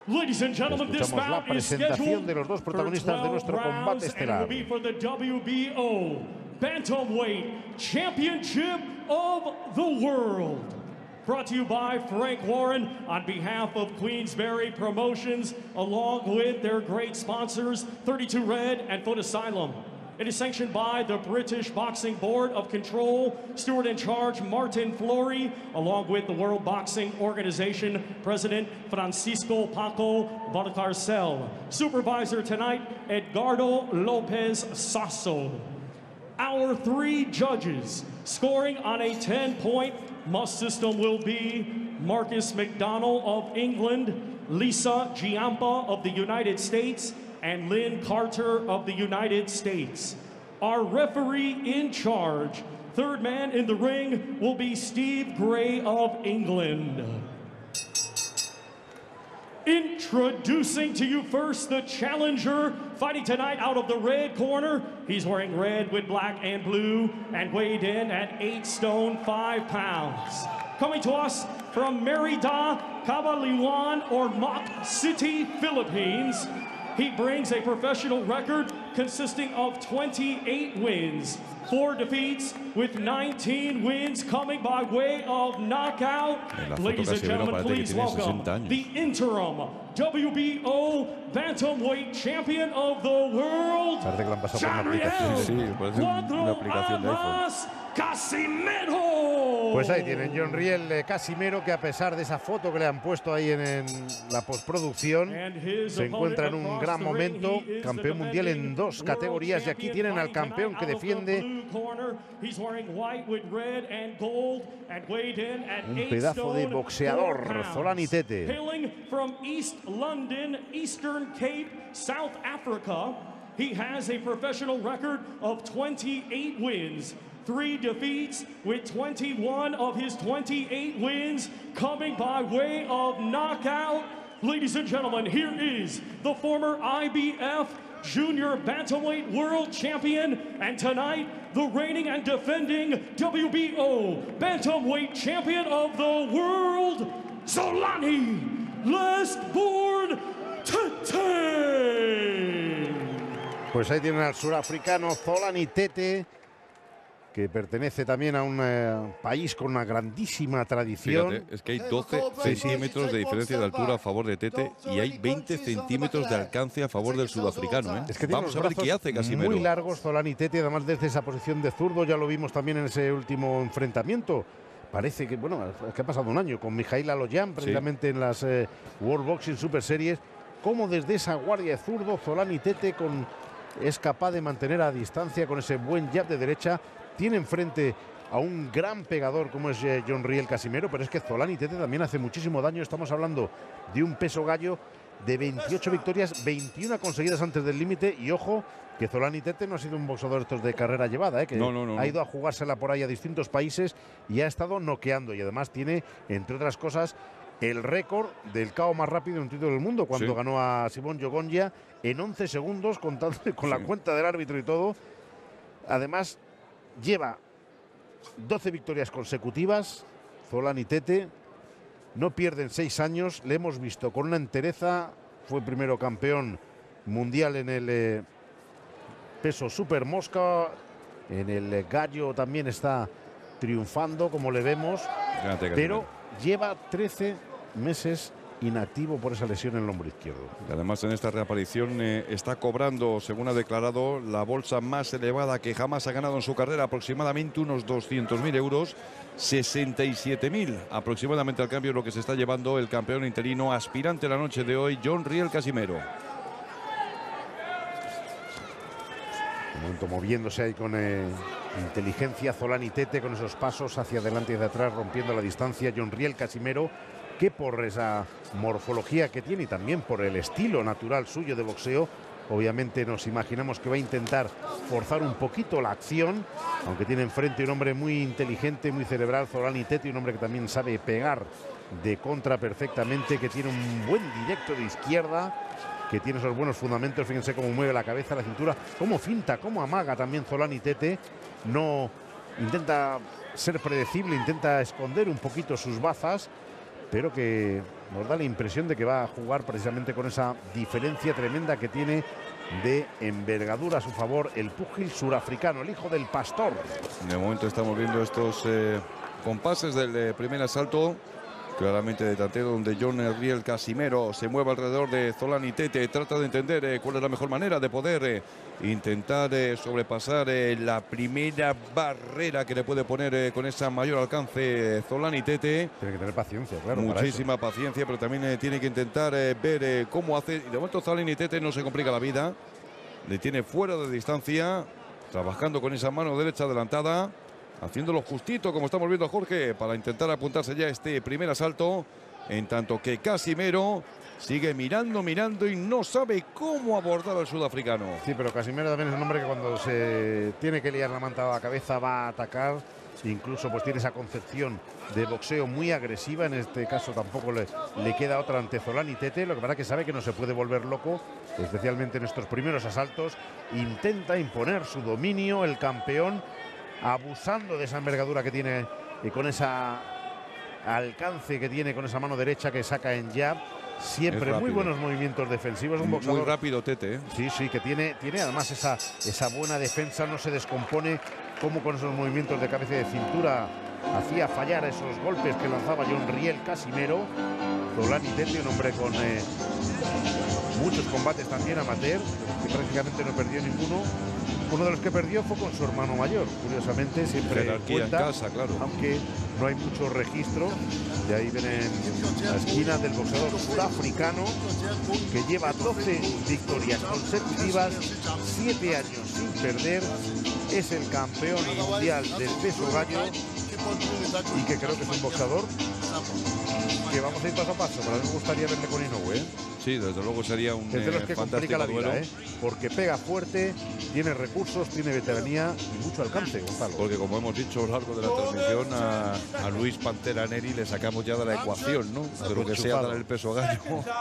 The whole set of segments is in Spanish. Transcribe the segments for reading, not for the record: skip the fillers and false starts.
Ladies and gentlemen, this Escuchamos la bout is presentación scheduled de los dos for protagonistas de 12 nuestro combate rounds and estelar. will be for the WBO Bantamweight Championship of the World. Brought to you by Frank Warren on behalf of Queensberry Promotions, along with their great sponsors, 32 Red and Foot Asylum. It is sanctioned by the British Boxing Board of Control, steward in charge Martin Flory, along with the World Boxing Organization President Francisco Paco Valcarcel. Supervisor tonight, Edgardo Lopez Sasso. Our three judges scoring on a 10-point must system will be Marcus McDonnell of England, Lisa Giampa of the United States, and Lynn Carter of the United States. Our referee in charge, third man in the ring, will be Steve Gray of England. Introducing to you first the challenger, fighting tonight out of the red corner. He's wearing red with black and blue and weighed in at 8 stone 5 pounds. Coming to us from Merida, Cabaliwan, or Moc City, Philippines. He brings a professional record consisting of 28 wins, 4 defeats, with 19 wins coming by way of knockout. Ladies and gentlemen, please welcome the interim WBO Bantamweight Champion of the World, John Riel Casimero. Pues ahí tienen John Riel Casimero, que a pesar de esa foto que le han puesto ahí en la postproducción, se encuentra en un gran momento, campeón mundial en 2 categorías, y aquí tienen al campeón que defiende un pedazo de boxeador, Zolani Tete. Hailing from East London, Eastern Cape, South Africa, he has a professional record of 28 wins, 3 defeats, with 21 of his 28 wins coming by way of knockout. Ladies and gentlemen, here is the former IBF Junior Bantamweight World Champion, and tonight, the reigning and defending WBO Bantamweight Champion of the World, Zolani Lastborn Tete. Pues ahí tienen al surafricano Zolani Tete, que pertenece también a un país con una grandísima tradición. Fíjate, es que hay 12 centímetros de diferencia de altura a favor de Tete y hay 20 centímetros de alcance a favor del sudafricano, ¿eh? Es que vamos a ver qué hace Casimero. Muy largos Zolani Tete, además desde esa posición de zurdo, ya lo vimos también en ese último enfrentamiento. Parece que, bueno, que ha pasado un año con Mijail Aloyan, precisamente en las World Boxing Super Series, como desde esa guardia de zurdo, Zolani Tete es capaz de mantener a distancia con ese buen jab de derecha. Tiene enfrente a un gran pegador como es John Riel Casimero, pero es que Zolani Tete también hace muchísimo daño. Estamos hablando de un peso gallo de 28 victorias, 21 conseguidas antes del límite. Y ojo, que Zolani Tete no ha sido un boxeador estos de carrera llevada, que ha ido a jugársela por ahí a distintos países y ha estado noqueando. Y además tiene, entre otras cosas, el récord del KO más rápido en un título del mundo, cuando ganó a Simón Jogonja en 11 segundos, contando con la cuenta del árbitro y todo. Además, lleva 12 victorias consecutivas, Zolani Tete, no pierde en 6 años, le hemos visto con una entereza, fue primero campeón mundial en el peso super mosca, en el gallo también está triunfando, como le vemos, pero lleva 13 meses inactivo por esa lesión en el hombro izquierdo. Y además en esta reaparición está cobrando, según ha declarado, la bolsa más elevada que jamás ha ganado en su carrera, aproximadamente unos 200.000 euros, 67.000 aproximadamente al cambio, lo que se está llevando el campeón interino aspirante la noche de hoy, John Riel Casimero. Un momento moviéndose ahí con inteligencia Zolani Tete, con esos pasos hacia adelante y hacia atrás, rompiendo la distancia. John Riel Casimero, que por esa morfología que tiene y también por el estilo natural suyo de boxeo, obviamente nos imaginamos que va a intentar forzar un poquito la acción, aunque tiene enfrente un hombre muy inteligente, muy cerebral, Zolani Tete, un hombre que también sabe pegar de contra perfectamente, que tiene un buen directo de izquierda, que tiene esos buenos fundamentos. Fíjense cómo mueve la cabeza, la cintura, cómo finta, cómo amaga también Zolani Tete. No intenta ser predecible, intenta esconder un poquito sus bazas, pero que nos da la impresión de que va a jugar precisamente con esa diferencia tremenda que tiene de envergadura a su favor el púgil surafricano, el hijo del pastor. De momento estamos viendo estos compases del primer asalto, claramente de tanteo, donde John Riel Casimero se mueve alrededor de Zolani Tete, trata de entender cuál es la mejor manera de poder intentar sobrepasar la primera barrera que le puede poner con esa mayor alcance Zolani Tete. Tiene que tener paciencia, claro. Muchísima paciencia, pero también tiene que intentar ver cómo hace. Y de momento Zolani Tete no se complica la vida, le tiene fuera de distancia, trabajando con esa mano derecha adelantada, haciéndolo justito, como estamos viendo a Jorge, para intentar apuntarse ya este primer asalto, en tanto que Casimero sigue mirando y no sabe cómo abordar al sudafricano. Sí, pero Casimero también es un hombre que cuando se tiene que liar la manta a la cabeza va a atacar. Incluso pues tiene esa concepción de boxeo muy agresiva. En este caso tampoco le queda otra ante Zolani Tete. Lo que pasa es que sabe que no se puede volver loco, especialmente en estos primeros asaltos. Intenta imponer su dominio el campeón, abusando de esa envergadura que tiene y con ese alcance que tiene con esa mano derecha que saca en jab. Siempre muy buenos movimientos defensivos. Un boxeador muy rápido, Tete. Sí, que tiene además esa buena defensa, no se descompone, como con esos movimientos de cabeza y de cintura hacía fallar esos golpes que lanzaba John Riel Casimero. Zolani Tete, un hombre con muchos combates también amateur, que prácticamente no perdió ninguno. Uno de los que perdió fue con su hermano mayor, curiosamente, siempre cuenta, en casa, claro. Aunque no hay mucho registro. De ahí ven en la esquina del boxeador surafricano, que lleva 12 victorias consecutivas, 7 años sin perder, es el campeón mundial del peso gallo y que creo que es un boxeador que vamos a ir paso a paso. Pero a mí me gustaría verle con Inoue, ¿eh? Sí, desde luego sería un es de los que complica la vida, porque pega fuerte, tiene recursos, tiene veteranía y mucho alcance, Gonzalo. Porque como hemos dicho a lo largo de la transmisión, a Luis Pantera Neri le sacamos ya de la ecuación, ¿no? De lo que sea dar el peso gallo.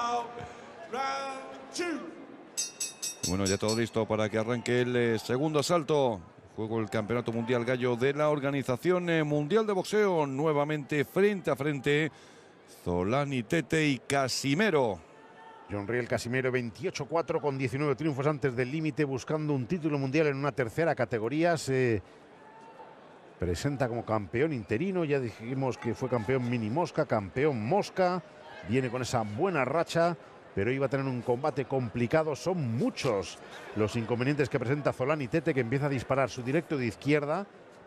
Bueno, ya todo listo para que arranque el segundo asalto. Juego el Campeonato Mundial Gallo de la Organización Mundial de Boxeo. Nuevamente frente a frente, Zolani Tete y Casimero. John Riel Casimero, 28-4 con 19 triunfos antes del límite, buscando un título mundial en una tercera categoría. Se presenta como campeón interino, ya dijimos que fue campeón mini mosca, campeón mosca. Viene con esa buena racha, pero iba a tener un combate complicado. Son muchos los inconvenientes que presenta Zolani Tete, que empieza a disparar su directo de izquierda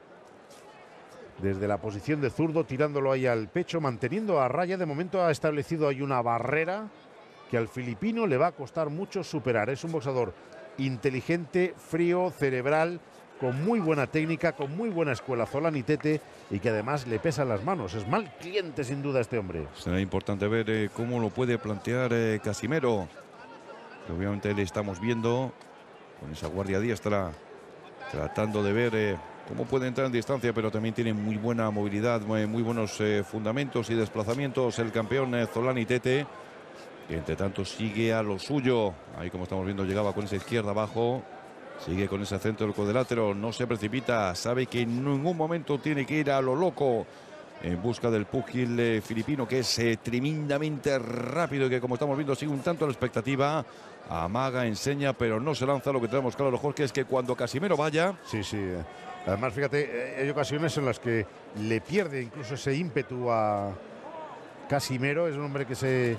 desde la posición de zurdo, tirándolo ahí al pecho, manteniendo a raya. De momento ha establecido ahí una barrera que al filipino le va a costar mucho superar. Es un boxeador inteligente, frío, cerebral, con muy buena técnica, con muy buena escuela, Zolani Tete, y que además le pesan las manos. Es mal cliente sin duda este hombre. Será importante ver cómo lo puede plantear Casimero, que obviamente le estamos viendo con esa guardia diestra, tratando de ver cómo puede entrar en distancia, pero también tiene muy buena movilidad, muy buenos fundamentos y desplazamientos el campeón Zolani Tete, que entre tanto sigue a lo suyo. Ahí, como estamos viendo, llegaba con esa izquierda abajo, sigue con ese centro del cuadrilátero, no se precipita, sabe que en ningún momento tiene que ir a lo loco en busca del púgil filipino, que es tremendamente rápido y que, como estamos viendo, sigue un tanto a la expectativa. Amaga, enseña, pero no se lanza. Lo que tenemos claro, Jorge, es que cuando Casimero vaya... Sí. Además, fíjate, hay ocasiones en las que le pierde incluso ese ímpetu a Casimero. Es un hombre que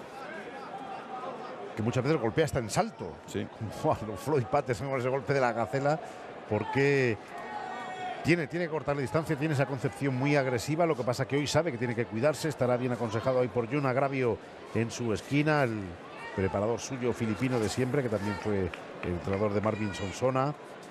muchas veces golpea hasta en salto. Sí. Como Floyd Patterson con ese golpe de la gacela, porque tiene que cortar la distancia, tiene esa concepción muy agresiva. Lo que pasa que hoy sabe que tiene que cuidarse. Estará bien aconsejado ahí por Jun Agravio en su esquina, el preparador suyo filipino de siempre, que también fue el entrenador de Marvin Sonsona.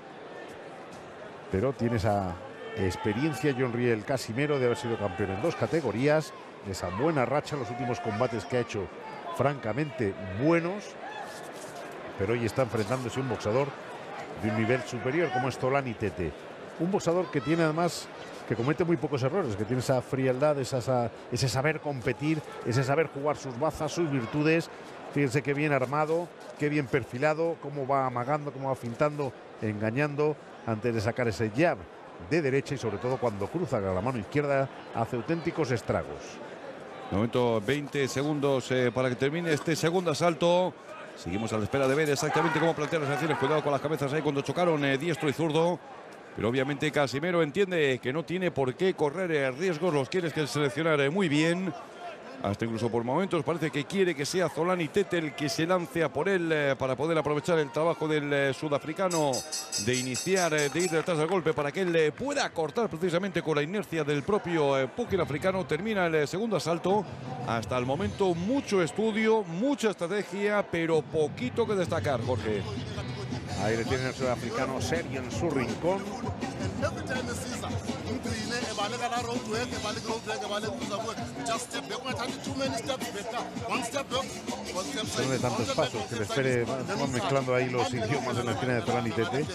Pero tiene esa experiencia John Riel Casimero de haber sido campeón en 2 categorías, esa buena racha en los últimos combates que ha hecho, francamente buenos, pero hoy está enfrentándose a un boxeador de un nivel superior como es Zolani Tete. Un boxeador que tiene además, que comete muy pocos errores, que tiene esa frialdad, ese saber competir, ese saber jugar sus bazas, sus virtudes. Fíjense qué bien armado, qué bien perfilado, cómo va amagando, cómo va fintando, engañando antes de sacar ese jab de derecha, y sobre todo cuando cruza con la mano izquierda hace auténticos estragos. De momento 20 segundos para que termine este segundo asalto. Seguimos a la espera de ver exactamente cómo plantear las acciones. Cuidado con las cabezas ahí cuando chocaron diestro y zurdo. Pero obviamente Casimero entiende que no tiene por qué correr riesgos. Los quiere seleccionar muy bien. Hasta incluso por momentos parece que quiere que sea Zolani Tete el que se lance a por él para poder aprovechar el trabajo del sudafricano de iniciar, de ir detrás del golpe para que él pueda cortar precisamente con la inercia del propio pugil africano. Termina el segundo asalto. Hasta el momento mucho estudio, mucha estrategia, pero poquito que destacar, Jorge. Ahí le tiene el sudafricano serio en su rincón. Son de tantos pasos que le espere, van mezclando ahí los idiomas en la esquina de Zolani Tete.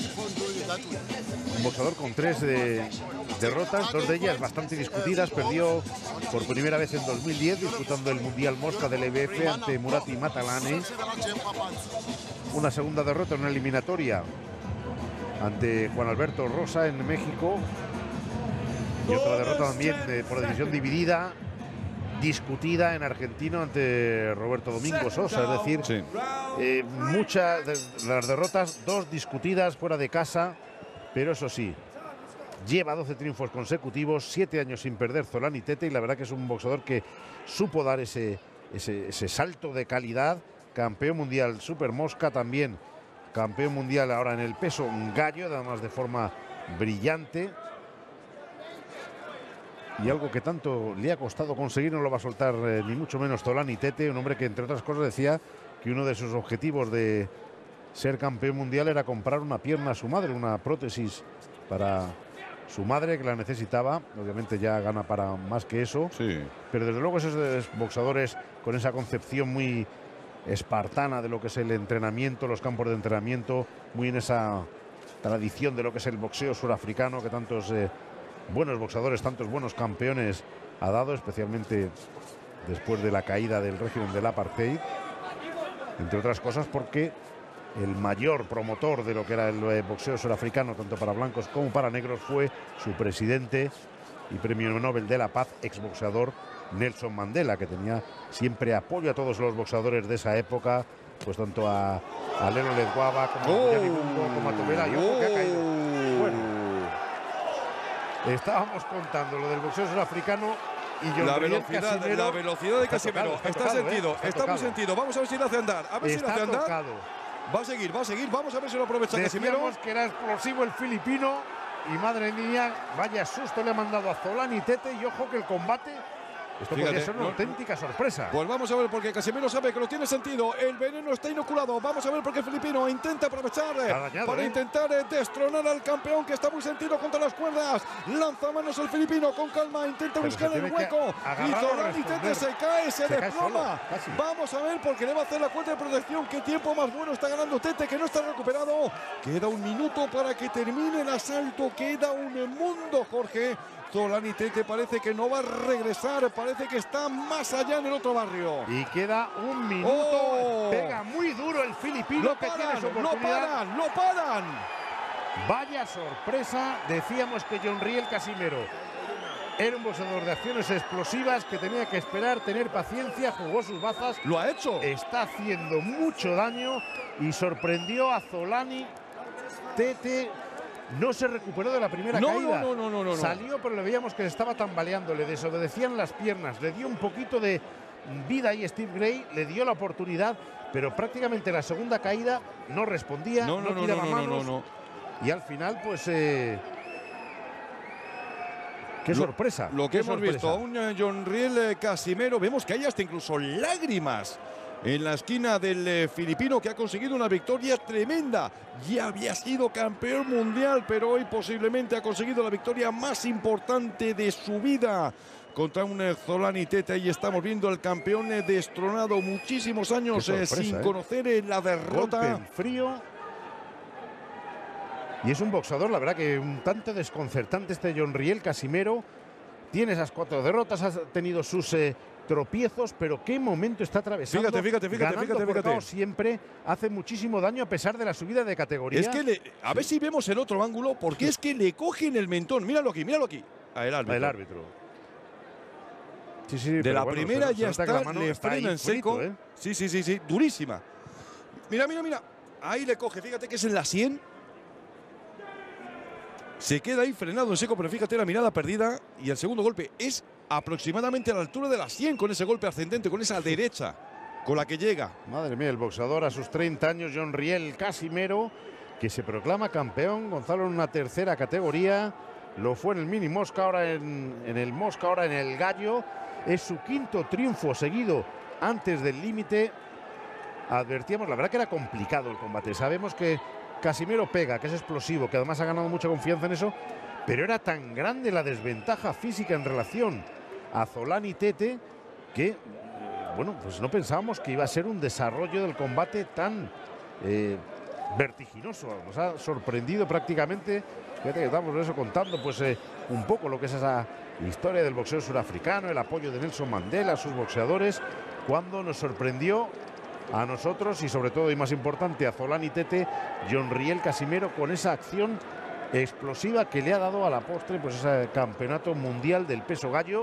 Un boxeador con 3 derrotas, 2 de ellas bastante discutidas. Perdió por primera vez en 2010 disputando el Mundial Mosca del EBF ante Murati Matalane. Una segunda derrota en una eliminatoria ante Juan Alberto Rosa en México. Y otra derrota también por decisión dividida, discutida en Argentina ante Roberto Domingo Sosa. Es decir, sí, muchas de las derrotas, 2 discutidas fuera de casa. Pero eso sí, lleva 12 triunfos consecutivos, 7 años sin perder Zolani Tete. Y la verdad que es un boxeador que supo dar ese salto de calidad. Campeón mundial Super Mosca, también campeón mundial ahora en el peso gallo, además de forma brillante. Y algo que tanto le ha costado conseguir no lo va a soltar ni mucho menos Zolani Tete, un hombre que entre otras cosas decía que uno de sus objetivos de ser campeón mundial era comprar una pierna a su madre, una prótesis para su madre que la necesitaba. Obviamente ya gana para más que eso, sí, pero desde luego esos boxeadores con esa concepción muy espartana de lo que es el entrenamiento, los campos de entrenamiento, muy en esa tradición de lo que es el boxeo surafricano que tantos buenos boxeadores, tantos buenos campeones ha dado, especialmente después de la caída del régimen del apartheid, entre otras cosas porque el mayor promotor de lo que era el boxeo surafricano, tanto para blancos como para negros, fue su presidente y premio Nobel de la Paz, exboxeador Nelson Mandela, que tenía siempre apoyo a todos los boxeadores de esa época, pues tanto a Lelo Ledwaba como a Yanni Bungo, como a Tobela, y ojo que ha caído. Bueno, estábamos contando lo del boxeo surafricano y la velocidad de Casimero está sentido, está muy sentido. Vamos a ver si lo hace andar. A ver si lo hace andar. Va a seguir, vamos a ver si lo aprovecha Casimero. Decíamos que era explosivo el filipino y madre mía, vaya susto le ha mandado a Zolani Tete, y ojo que el combate, esto podría ser una auténtica sorpresa. Pues vamos a ver, porque Casimero sabe que lo tiene sentido. El veneno está inoculado. Vamos a ver porque el filipino intenta aprovechar para intentar destronar al campeón, que está muy sentido contra las cuerdas. Lanza manos el filipino con calma, intenta buscar el hueco. Y Zolani Tete se cae, se desploma. Vamos a ver porque le va a hacer la cuenta de protección. Qué tiempo más bueno está ganando Tete, que no está recuperado. Queda un minuto para que termine el asalto. Queda un mundo, Jorge. Zolani Tete parece que no va a regresar, parece que está más allá en el otro barrio. Y queda un minuto, pega muy duro el filipino, que tiene su oportunidad. ¡No paran! Vaya sorpresa, decíamos que John Riel Casimero era un boxeador de acciones explosivas que tenía que esperar, tener paciencia, jugó sus bazas. ¡Lo ha hecho! Está haciendo mucho daño y sorprendió a Zolani Tete. No se recuperó de la primera caída. No. Salió, pero le veíamos que le estaba tambaleando, le desobedecían las piernas, le dio un poquito de vida y Steve Gray le dio la oportunidad, pero prácticamente la segunda caída no respondía, no tiraba manos. Y al final, pues, qué sorpresa. Lo que hemos visto a un John Riel Casimero, vemos que hay hasta incluso lágrimas en la esquina del filipino, que ha conseguido una victoria tremenda. Ya había sido campeón mundial, pero hoy posiblemente ha conseguido la victoria más importante de su vida contra un Zolani Tete. Ahí estamos viendo al campeón destronado, muchísimos años sin conocer la derrota. Golpe en frío. Y es un boxeador, la verdad, que un tanto desconcertante este John Riel Casimero. Tiene esas 4 derrotas, ha tenido sus tropiezos, pero qué momento está atravesando. Fíjate. Siempre hace muchísimo daño a pesar de la subida de categoría. Es que a ver si vemos el otro ángulo, porque es que le cogen el mentón. Míralo aquí. El árbitro. de la primera ya está, le frena en seco. Frito, ¿eh? Sí, durísima. Mira. Ahí le coge, fíjate que es en la 100. Se queda ahí frenado en seco, pero fíjate la mirada perdida. Y el segundo golpe es aproximadamente a la altura de la 100 con ese golpe ascendente, con esa derecha con la que llega. Madre mía, el boxeador a sus 30 años, John Riel Casimero, que se proclama campeón, Gonzalo, en una tercera categoría. Lo fue en el mini Mosca, ahora en el Mosca, ahora en el Gallo. Es su quinto triunfo seguido antes del límite. Advertíamos, la verdad que era complicado el combate. Sabemos que Casimero pega, que es explosivo, que además ha ganado mucha confianza en eso, pero era tan grande la desventaja física en relación a Zolani Tete que, bueno, pues no pensábamos que iba a ser un desarrollo del combate tan vertiginoso. Nos ha sorprendido prácticamente. Fíjate que estamos eso contando pues un poco lo que es esa historia del boxeo surafricano, el apoyo de Nelson Mandela a sus boxeadores, cuando nos sorprendió a nosotros y sobre todo y más importante a Zolani Tete, John Riel Casimero, con esa acción explosiva que le ha dado a la postre pues ese campeonato mundial del peso gallo.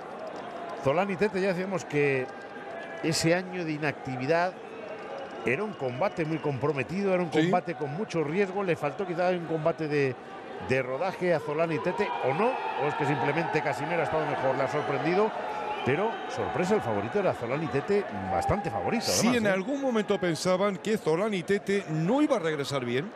Zolani Tete, ya decíamos que ese año de inactividad era un combate muy comprometido, era un combate con mucho riesgo. Le faltó quizá un combate de rodaje a Zolani Tete, o no, o es que simplemente Casimero ha estado mejor, le ha sorprendido. Pero, sorpresa, el favorito era Zolani Tete, bastante favorito. Además, sí, en algún momento pensaban que Zolani Tete no iba a regresar bien.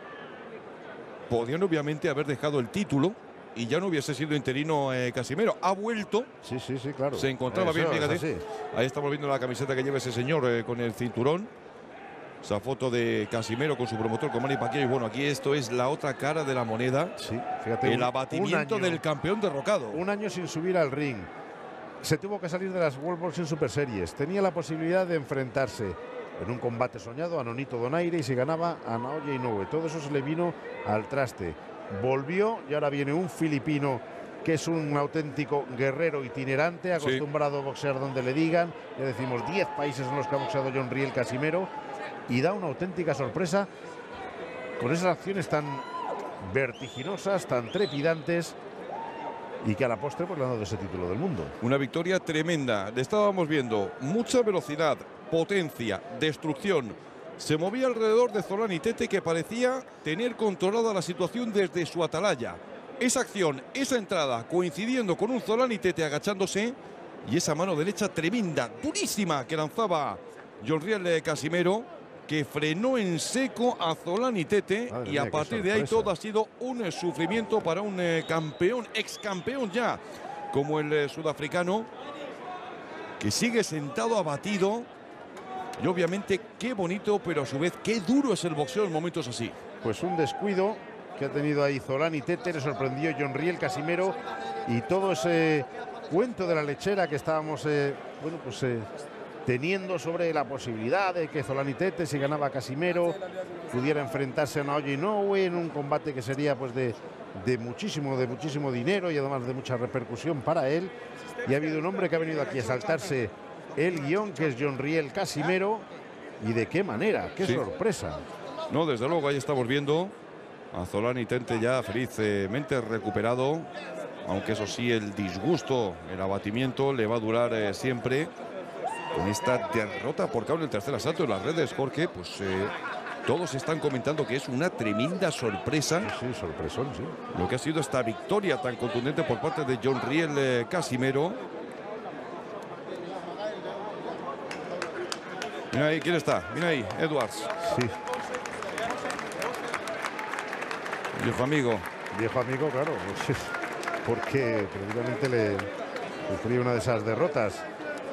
Podían obviamente haber dejado el título y ya no hubiese sido interino Casimero. Ha vuelto. Sí, claro. Se encontraba bien, fíjate. Ahí estamos viendo la camiseta que lleva ese señor con el cinturón. Esa foto de Casimero con su promotor, con Manny Pacquiao. Y bueno, aquí esto es la otra cara de la moneda. Sí, fíjate. El abatimiento del campeón derrocado. Un año sin subir al ring. Se tuvo que salir de las World Boxing Super Series. Tenía la posibilidad de enfrentarse en un combate soñado a Nonito Donaire y si ganaba a Naoya Inoue. Todo eso se le vino al traste. Volvió y ahora viene un filipino que es un auténtico guerrero itinerante, acostumbrado a boxear donde le digan. Ya decimos 10 países en los que ha boxeado John Riel Casimero y da una auténtica sorpresa con esas acciones tan vertiginosas, tan trepidantes, y que a la postre pues le han dado ese título del mundo. Una victoria tremenda. Le estábamos viendo mucha velocidad, potencia, destrucción. Se movía alrededor de Zolani Tete, que parecía tener controlada la situación desde su atalaya. Esa acción, esa entrada, coincidiendo con un Zolani Tete agachándose, y esa mano derecha tremenda, durísima, que lanzaba John Riel Casimero, que frenó en seco a Zolani Tete. Madre y a partir de ahí todo ha sido un sufrimiento para un campeón, ex campeón ya, como el sudafricano, que sigue sentado abatido. Y obviamente qué bonito, pero a su vez qué duro es el boxeo en momentos así. Pues un descuido que ha tenido ahí Zolani Tete, le sorprendió John Riel Casimero, y todo ese cuento de la lechera que estábamos teniendo sobre la posibilidad de que Zolani Tete, si ganaba Casimero, pudiera enfrentarse a Naoya Inoue en un combate que sería pues de muchísimo dinero y además de mucha repercusión para él. Y ha habido un hombre que ha venido aquí a saltarse el guión, que es John Riel Casimero, y de qué manera, qué sorpresa. No, desde luego, ahí estamos viendo a Zolani Tete ya felizmente recuperado, aunque eso sí, el disgusto, el abatimiento le va a durar siempre. Con esta derrota por KO en el tercer asalto en las redes, Jorge, pues todos están comentando que es una tremenda sorpresa. Sí, sorpresón, sí. Lo que ha sido esta victoria tan contundente por parte de John Riel Casimero. Mira ahí, ¿quién está? Mira ahí, Edwards. Sí. Viejo amigo. Viejo amigo, claro. Pues, porque precisamente le sufrió una de esas derrotas.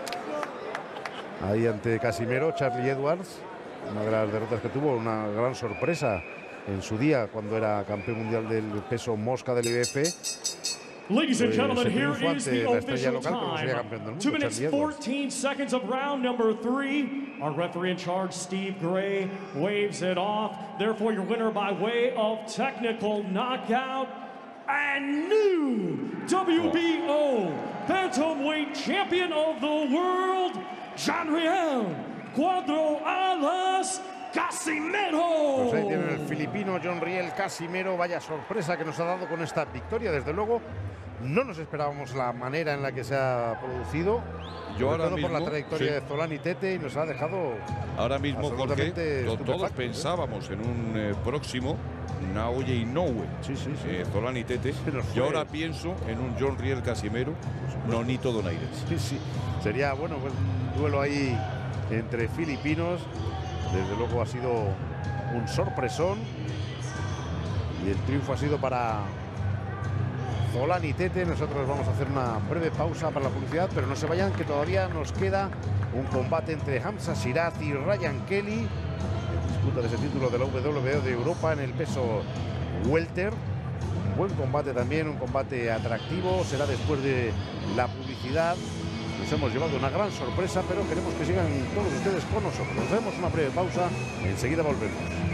Ahí ante Casimero, Charlie Edwards, una de las derrotas que tuvo, una gran sorpresa en su día cuando era campeón mundial del peso mosca del IBF. Ladies and gentlemen, here is the official time. 2 minutes 14 seconds of round number 3. Our referee in charge, Steve Gray, waves it off. Therefore, your winner by way of technical knockout and new WBO bantamweight champion of the world, John Riel Cuatro Alas Casimero. Pues ahí tienen el filipino John Riel Casimero. Vaya sorpresa que nos ha dado con esta victoria. Desde luego, No nos esperábamos la manera en la que se ha producido. Yo ahora todo mismo, por la trayectoria sí. de Zolan y Tete, y nos ha dejado Ahora mismo, Jorge, absolutamente todos estupefactos, pensábamos en un próximo Naoya Inoue, Sí, sí, sí. Zolan y Tete. Se nos Yo fue. ahora pienso en un John Riel Casimero, Nonito Donaires. Sí, sí. Sería, bueno, pues, un duelo ahí entre filipinos. Desde luego ha sido un sorpresón. Y el triunfo ha sido para Zolan y Tete. Nosotros vamos a hacer una breve pausa para la publicidad, pero no se vayan, que todavía nos queda un combate entre Hamza Shiraz y Ryan Kelly en disputa de ese título de la WWE de Europa en el peso welter. Un buen combate también, un combate atractivo. Será después de la publicidad. Nos hemos llevado una gran sorpresa, pero queremos que sigan todos ustedes con nosotros. Nos vemos, una breve pausa, enseguida volvemos.